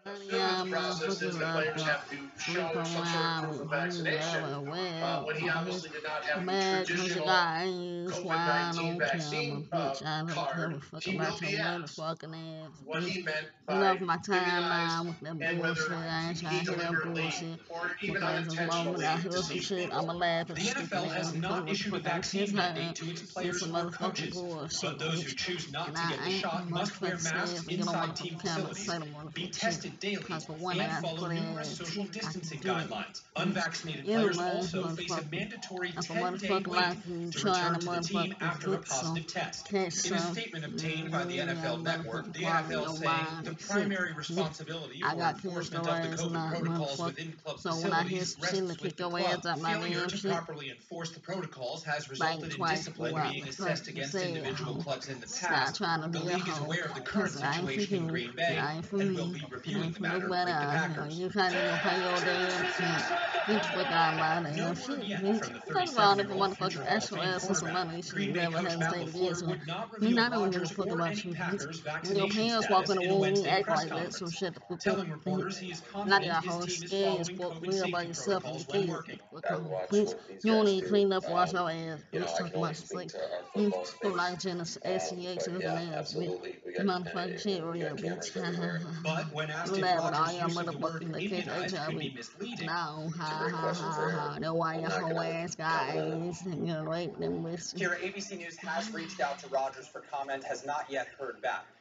Still in the process is the players have to show some sort of proof of vaccination when he obviously did not have the traditional COVID-19 vaccine card. He will be asked what he meant by immunized and whether he deliberately or even unintentionally deceived people. The NFL has not issued a vaccine mandate to its players or coaches, but those who choose not to get the shot must wear masks inside team facilities, be tested daily, and follow numerous social distancing guidelines. Unvaccinated players also face a mandatory 10-day wait to return to the team after a positive test. In a statement obtained by the NFL Network, the NFL saying the primary responsibility for enforcement of the COVID protocols within club facilities rests with the club. Failure to properly enforce the protocols has resulted in discipline being assessed against individual clubs in the past. The league is aware of the current situation in Green Bay and will be reviewing the matter with the Packers. Word yet from the 37-year-old future Hall of Fame quarterback. Green Bay coach Matt LaFleur would not reveal Rodgers or any Packers vaccination status in a Wednesday press conference, telling reporters he is confident his team is following COVID safety protocols when working. As watching these guys do. I can only speak to our football space. But yeah, absolutely. We got we got cameras everywhere. But when asked if Rodgers' use of the word immunized could be misleading, It's a great question for him. I'm not gonna comment on it. Kira, ABC News has reached out to Rodgers for comment, has not yet heard back.